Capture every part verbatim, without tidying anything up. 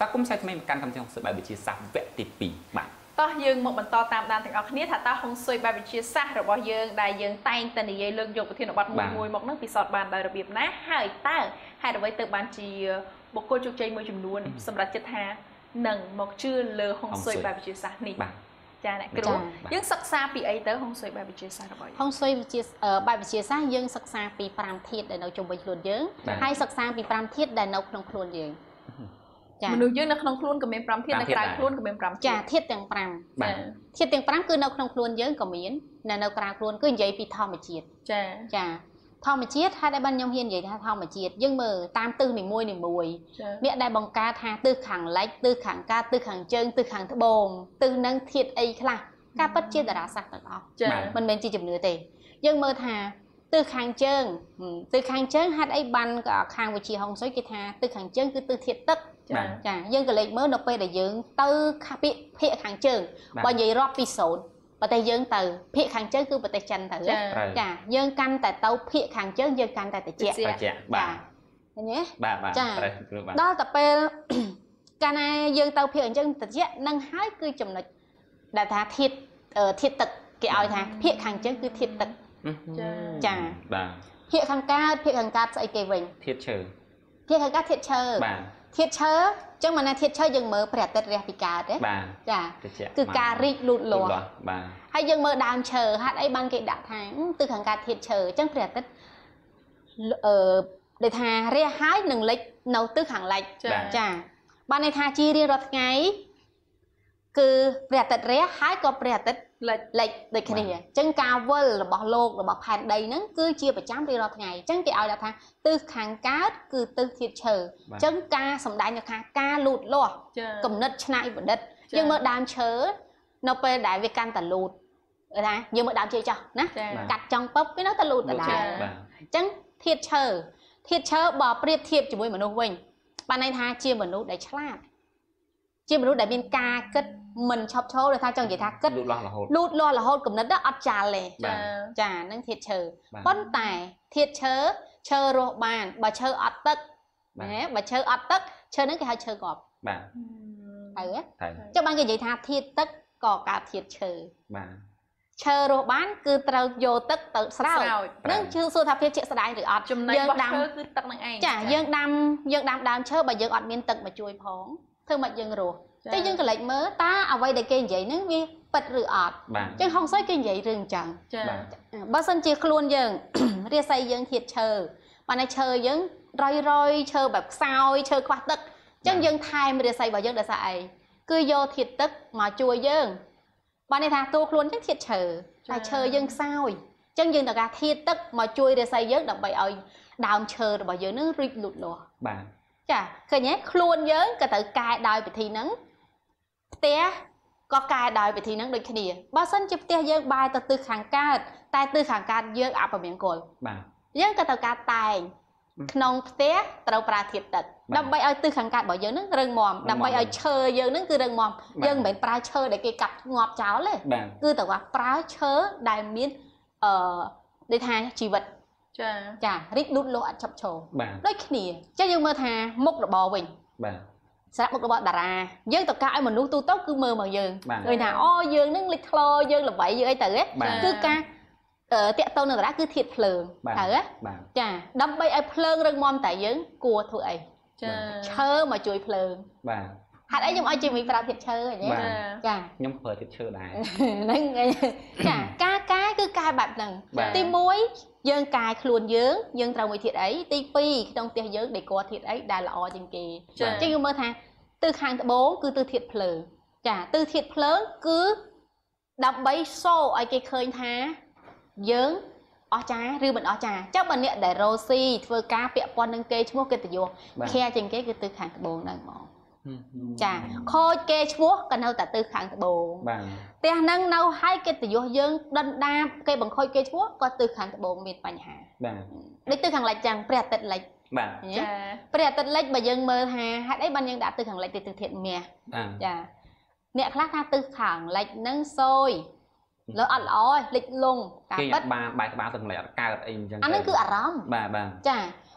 សាគុំសាច់ថ្មីមកកាន់កម្មវិធីបែបវិទ្យាសាស្ត្រវគ្គទីពីរបាទតោះយើងមកបន្តតាមដានទាំងអស់គ្នាថាតើហុងស៊ុយបែបវិទ្យាសាស្ត្ររបស់យើងដែលយើងតែងតែនិយាយលើកយកប្រធានបទមួយមួយមកនឹងពិសោធន៍បានដោយរបៀបណាហើយតើហេតុអ្វីទៅបានជាបុគ្គលជោគជ័យមួយចំនួនសម្រាប់ចិត្តថានឹងមកជឿលើហុងស៊ុយបែបវិទ្យាសាស្ត្រនេះបាទចាអ្នកគ្រូយើងសិក្សាពីអីទៅហុងស៊ុយបែបវិទ្យាសាស្ត្ររបស់យើងហុងស៊ុយវិទ្យាបែបវិទ្យាសាស្ត្រយើងសិក្សាពីប្រាំធាតុដែលនៅជុំវិញខ្លួនយើងហើយសិក្សាពីប្រាំធាតុដែលនៅក្នុងខ្លួនយើងមនុស្សយើងនៅក្នុងខ្លួនក៏មានប្រាំធាតុនៅក្រៅខ្លួនក៏មានប្រាំចាធាតុទាំងប្រាំធាតុទាំងប្រាំគឺនៅក្នុងខ្លួនយើងក៏មាននៅនៅក្រៅខ្លួនគឺនិយាយពីធម្មជាតិចាចាធម្មជាតិហើយដែលបានខ្ញុំហ៊ាននិយាយថាធម្មជាតិយើងមើលតាមទិសនីមួយនីមួយអ្នកដែលបង្កើតថាទិសខាងលិចទិសខាងកើតទិសខាងជើងទិសខាងត្បូងទិសនឹងធាតុអីខ្លះការពិតជាតារាសាស្ត្រទាំងអស់មិនមែនជាជំនឿទេយើងមើលថាទិសខាងជើងទិសខាងជើងហេតុអីបានខាងវិជាហុងស៊ុយគេថាទិសខាងជើងគឺទិសធាតុទឹកចាយើងក៏លេខមើលនៅពេលដែលយើងទៅខាពាកភាគខាងជើងបើនិយាយរាប់ពីសូន្យប្រទេសយើងទៅភាគខាងជើងគឺប្រទេសចិនទៅចាយើងកាន់តែទៅភាគខាងជើងយើងកាន់តែតិចបាទឃើញទេបាទបាទចាដល់តែពេលកាលណាយើងទៅភាគខាងជើងតិចនឹងហើយគឺចំណុចដែលថាធាតុធាតុទឹកគេឲ្យថាភាគខាងជើងគឺធាតុទឹកចាបាទភាគខាងកើតភាគខាងកើតស្អីគេវិញធាតុឈើភាគខាងកើតធាតុឈើបាទធាតុឈើអញ្ចឹងមកណាធាតុឈើយើងមើលព្រះអាទិត្យរះពីកើតទេចាគឺការរីកលូតលាស់បាទហើយយើងមើលដើមឈើហេតុអីបានគេដាក់ថាទិសខាងកើតធាតុឈើអញ្ចឹងព្រះអាទិត្យអឺដែលថារះហើយនឹងលិចនៅទិសខាងលិចចាបានន័យថាជារៀងរាល់ថ្ងៃគឺព្រះអាទិត្យរះហើយក៏ព្រះអាទិត្យលិចលិចដូចគ្នាអញ្ចឹងការវិលរបស់លោករបស់ផែនដីហ្នឹងគឺជាប្រចាំរៀងរាល់ថ្ងៃអញ្ចឹងគេឲ្យដាក់ថាទិសខាងកើតគឺទិសធាតុឈើអញ្ចឹងការសម្ដែងនៅខាងការលូតលាស់គំនិតច្នៃប្រឌិតយើងមើលដើមឈើនៅពេលដែលវាកាន់តែលូតណាយើងមើលដើមឈើចោះណាកាត់ចុងពឹបវានៅតែលូតដដែលអញ្ចឹងធាតុឈើធាតុឈើបើប្រៀបធៀបជាមួយមនុស្សវិញបានន័យថាជាមនុស្សដែលឆ្លាតជាមនុស្សដែលមានការគិតមិនឈប់ឈរដោយថាចង់និយាយថាគិតលូតលាស់រហូតលូតលាស់រហូតគំនិតអត់ចាល់ទេចានឹងធាតុឈើប៉ុន្តែធាតុឈើឈើរស់បានបើឈើអត់ទឹកណាបើឈើអត់ទឹកឈើហ្នឹងគេហៅឈើកប់បាទហើយចុះបានគេនិយាយថាធាតុទឹកក៏កើតធាតុឈើបាទឈើរស់បានគឺត្រូវយកទឹកទៅស្រោចនឹងជឿសួរថាវាជាក់ស្ដែងឬអត់ចំណុចរបស់ឈើគឺទឹកនឹងឯងចាយើងដាំយើងដាំដើមឈើបើយើងអត់មានទឹកមកជួយផងធ្វើម៉េចយើងរស់តែយើងក៏លេចមើលតើអ្វីដែលគេនិយាយហ្នឹងវាពិតឬអត់អញ្ចឹងហុងស៊ុយគេនិយាយរឿងអញ្ចឹងចាបើសិនជាខ្លួនយើងរាសីយើងធាតុឈើបានតែឈើយើងរយរយឈើបែបខ្សោយឈើខ្វះទឹកអញ្ចឹងយើងថែមរាសីរបស់យើងដោយសារអីគឺយកធាតុទឹកមកជួយយើងបានន័យថាតួខ្លួនយើងធាតុឈើតែឈើយើងខ្សោយអញ្ចឹងយើងត្រូវការធាតុទឹកមកជួយរាសីយើងដើម្បីឲ្យដើមឈើរបស់យើងនឹងរីកលូតលាស់បាទចាឃើញទេខ្លួនយើងក៏ត្រូវកែដោយវិធីហ្នឹងផ្ទះក៏កែដោយវិធីហ្នឹងដូចគ្នាបើសិនជាផ្ទះយើងបែរទៅទិសខាងកើតតែទិសខាងកើតយើងអពមង្គលបាទយើងក៏ត្រូវការតែងក្នុងផ្ទះត្រូវប្រើធាតុទឹកដើម្បីឲ្យទិសខាងកើតរបស់យើងហ្នឹងរឹងមាំដើម្បីឲ្យឈើយើងហ្នឹងគឺរឹងមាំយើងមិនមែនប្រើឈើដែលគេកាប់ងាប់ចោលទេគឺត្រូវថាប្រើឈើដែលមានអឺដូចថាជីវិតចាចារីកលូតលាស់អត់ឈប់ឈរដូចគ្នាចឹងយើងមើលថាមុខរបរវិញបាទសម្រាប់មុខរបរតារាយើងតើការឲ្យមនុស្សទូទៅគឺមើលមកយើងឃើញថាអូយើងនឹងលេចធ្លោយើងល្បីយើងអីទៅគឺការតាក់ទងនឹងតារាគឺធាតុភ្លើងត្រូវចាដើម្បីឲ្យភ្លើងរឹងមាំតែយើងគួរធ្វើអីចាឈើមកជួយភ្លើងបាទហេតុអីខ្ញុំឲ្យជាមួយប្រាប់ធាតុឈើអញ្ចឹងចាខ្ញុំប្រើធាតុឈើដែរហ្នឹងចាការកែគឺកែបែបហ្នឹងទីមួយយើងកែខ្លួនយើងយើងត្រូវមួយធាតុអីទីពីរក្នុងផ្ទះយើងដេកធាតុអីដែលល្អជាងគេអញ្ចឹងយើងមើលថាទិសខាងត្បូងគឺទិសធាតុភ្លើងចាទិសធាតុភ្លើងគឺដើម្បីសូឲ្យគេឃើញថាយើងអស្ចារ្យឬមិនអស្ចារ្យចាំបើអ្នកដែលរ៉ូស៊ីធ្វើការពាក់ព័ន្ធនឹងគេឈ្មោះកិត្តិយសខែជាងគេគឺទិសខាងត្បូងហ្នឹងហ្មងចាខូចគេឈ្មោះក៏នៅតែទិសខាងត្បូងបាទផ្ទះហ្នឹងនៅឲ្យកិត្តិយសយើងដុនដាបគេបង្ខូចគេឈ្មោះក៏ទិសខាងត្បូងមានបញ្ហាបាទដូចទិសខាងលិចចឹងព្រះអាទិត្យលិចបាទចាព្រះអាទិត្យលិចបើយើងមើលថាហេតុអីបានយើងដាក់ទិសខាងលិចទៅទិសធាតុមាសចាអ្នកខ្លះថាទិសខាងលិចហ្នឹងសូយលើអត់ល្អទេលិចលងការពិតគេបានបែកក្បាលទៅម្លេះអត់កើតអីអញ្ចឹងអាហ្នឹងគឺអារម្មណ៍បាទបាទចា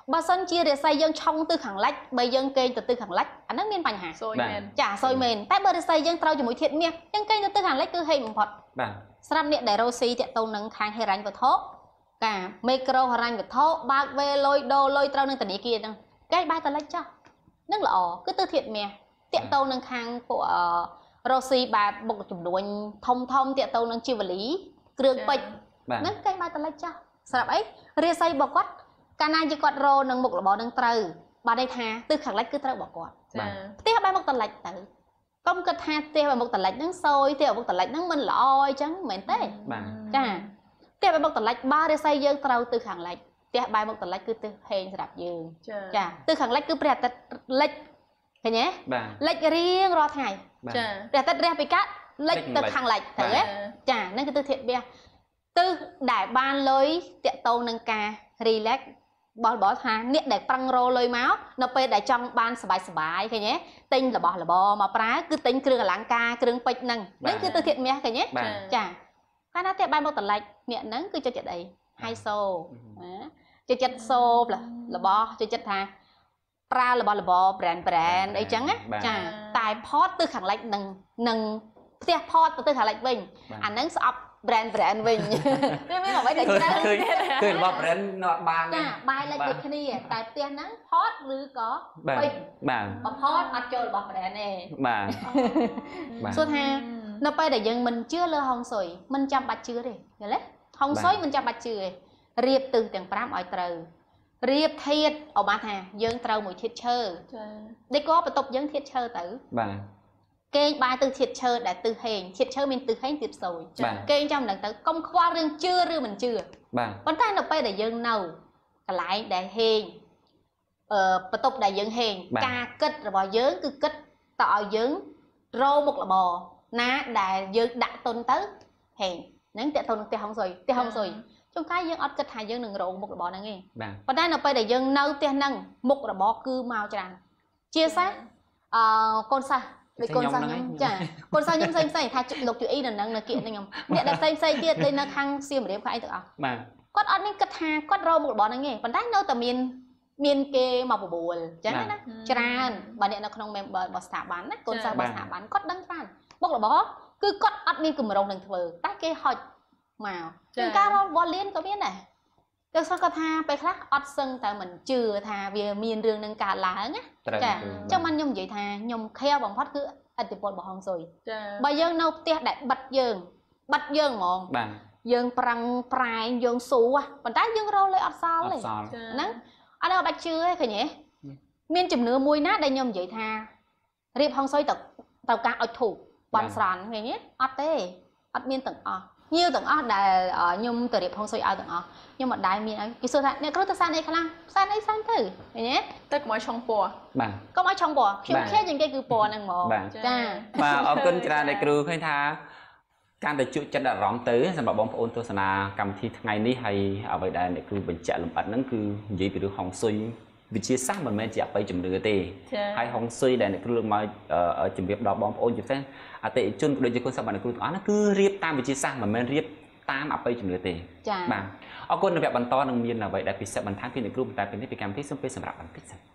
បើសិនជារាសីយើងឆុងទៅខាងលិចបើយើងកេងទៅទៅខាងលិចអាហ្នឹងមានបញ្ហាសួយមែនចាសួយមែនតែបើរាសីយើងត្រូវជាមួយធាតុមាសយើងកេងទៅទៅខាងលិចគឺហេងបំផុតបាទស្រាប់អ្នកដែលរស់ស៊ីតាក់ទងនឹងខាងហិរញ្ញវត្ថុកាមេក្រូហិរញ្ញវត្ថុបើកវេលុយដូរលុយត្រូវនឹងធនាគារហ្នឹងកេងបែរទៅលិចចោះនឹងល្អគឺទៅធាតុមាសតាក់ទងនឹងខាងពួករស់ស៊ីបែបបុកចំនួនធំធំតាក់ទងនឹងជីវលីគ្រឿងពេជ្រហ្នឹងកេងបែរទៅលិចចោះស្រាប់អីរាសីរបស់គាត់កាលណាជាគាត់រោនឹងមុខរបរនឹងត្រូវបានន័យថាទិសខាងលិចគឺត្រូវរបស់គាត់ចាផ្ទះបែរមុខទៅលិចទៅកុំគិតថាផ្ទះបែរមុខទៅលិចហ្នឹងសយផ្ទះបែរមុខទៅលិចហ្នឹងមិនល្អអញ្ចឹងមិនមែនទេបាទចាផ្ទះបែរមុខទៅលិចបើរាសីយើងត្រូវទិសខាងលិចផ្ទះបែរមុខទៅលិចគឺទិសហេងសម្រាប់យើងចាចាទិសខាងលិចគឺព្រះអាទិត្យលិចឃើញទេបាទលិចរៀងរាល់ថ្ងៃចាព្រះអាទិត្យរះពីកាត់លិចទៅខាងលិចទៅទេចាហ្នឹងគឺទិសធាតុមាសទិសដែលបានលុយតាក់ទងនឹងការ relax បោះបោះថាអ្នកដែលប្រឹងរលុយមកនៅពេលដែលចង់បានសบายសบายឃើញទេទិញរបស់របរមកប្រើគឺទិញគ្រឿងអលង្ការគ្រឿងពេជ្រហ្នឹងហ្នឹងគឺទិសធាតុមាសឃើញទេចាកាលណាតែបែរមកតម្លៃអ្នកហ្នឹងគឺចិត្តចិត្តអីហៃសូចិត្តចិត្តសូរបស់ចិត្តចិត្តថាប្រើរបស់របរ brand brand អីចឹងណាចាតែផតទៅខាងលិចនឹងនឹងផ្ទះផតទៅខាងលិចវិញអាហ្នឹងស្អប់ brand brand វិញវាមានអ្វីដែលច្រើនឃើញឃើញរបស់ brand នៅអត់បានចាបាយលិចដូចគ្នាតែផ្ទះហ្នឹងផតឬក៏ពេជ្របាទបើផតអត់ចូលរបស់ brand ទេបាទបាទសួរថានៅពេលដែលយើងមិនជឿលើហុងស៊ុយមិនចាំបាច់ជឿទេយល់ទេហុងស៊ុយមិនចាំបាច់ជឿទេរៀបទិសទាំង5ឲ្យត្រូវរៀបធាតុអបថាយើងត្រូវមួយធាតុឈើចាដេកក៏បន្ទប់យើងធាតុឈើទៅបាទគេងបាយទៅធាតុឈើដែលទិសហេងធាតុឈើមានទិសហេងធាតុស៊ុយគេងចាំមិនដឹងទៅកុំខ្វល់រឿងជឿឬមិនជឿបាទប៉ុន្តែនៅពេលដែលយើងនៅកន្លែងដែលហេងអឺបន្ទប់ដែលយើងហេងការគិតរបស់យើងគឺគិតទៅឲ្យយើងរោមុខរបរណាដែលយើងដាក់ទុនទៅហេងហ្នឹងតើទៅនឹងផ្ទះហុងស៊ុយផ្ទះហុងស៊ុយជួនកាលយើងអត់គិតថាយើងនឹងរោមុខរបរហ្នឹងទេប៉ុន្តែនៅពេលដែលយើងនៅផ្ទះហ្នឹងមុខរបរគឺមកច្រើនជាសាអឺកូនសាសដូចកូនសាសខ្ញុំចាកូនសាសខ្ញុំផ្សេងផ្សេងថាលោកជួយអ៊ីនៅនឹងនៅគៀកនេះខ្ញុំអ្នកដែលផ្សេងផ្សេងទៀតដូចនៅខាងសៀមរាបខាងអីទាំងអស់បាទគាត់អត់មានគិតថាគាត់រោមុខរបរហ្នឹងទេប៉ុន្តែនៅតែមានមានគេមកបបួលអញ្ចឹងណាច្រើនបើអ្នកនៅក្នុង member របស់ស្ថាប័នណាកូនសាសរបស់ស្ថាប័នគាត់ដឹងច្រើនមុខរបរគឺគាត់អត់មានគម្រោងនឹងធ្វើតែគេហុចមកជាការរោរបស់លៀនក៏មានដែរគឺសោះគាត់ថាពេលខ្លះអត់សឹងតែមិនជឿថាវាមានរឿងនឹងកើតឡើងណាចាចាំមិនខ្ញុំនិយាយថាខ្ញុំខែបំផុតគឺអតិពលរបស់ហុងស៊ុយចាបើយើងនៅផ្ទះដែលបិទយើងបិទយើងហ្មងបាទយើងប្រឹងប្រែងយើងស៊ូប៉ុន្តែយើងរលលុយអត់សល់ទេហ្នឹងអត់ដល់បាច់ជឿទេឃើញទេមានជំនឿមួយណាដែលខ្ញុំនិយាយថារៀបហុងស៊ុយទៅទៅការអុជធូបបន់ស្រន់ឃើញទេអត់ទេអត់មានទាំងអស់ញៀវទាំងអស់ដែលខ្ញុំទៅរៀបហុងស៊ុយឲ្យទាំងអស់ខ្ញុំអត់ដែលមានឲ្យគេសួរថាអ្នកគ្រូទៅសានអីខ្លះសានអីសានទៅឃើញទេទៅកុំឲ្យឆុងពណ៌បាទកុំឲ្យឆុងពណ៌ខ្ញុំឃើញជាងគេគឺពណ៌ហ្នឹងហ្មងចាបាទអរគុណច្រើនអ្នកគ្រូឃើញថាការទៅជួបចិត្តអារម្មណ៍ទៅសម្រាប់បងប្អូនទស្សនាកម្មវិធីថ្ងៃនេះហើយអ្វីដែលអ្នកគ្រូបញ្ជាក់លម្អិតហ្នឹងគឺនិយាយពីរឿងហុងស៊ុយវិទ្យាសាស្ត្រមិនមែនជាអបិយជំនឿទេហើយហុងស៊ុយដែលអ្នកគ្រូលើកមកជម្រាបដល់បងប្អូនជាពិសេសអតិថិជនក៏ដូចជាគុណសម្បត្តិអ្នកគ្រូទាំងអស់ហ្នឹងគឺរៀបតាមវិទ្យាសាស្ត្រមិនមែនរៀបតាមអបិយជំនឿទេចា៎បាទអរគុណនៅវគ្គបន្តនឹងមានអ្វីដែលពិសេសបន្ថែមពីអ្នកគ្រូបន្តែពេលនេះពីកម្មវិធីសូមពេលសម្រាប់បន្តិចសិន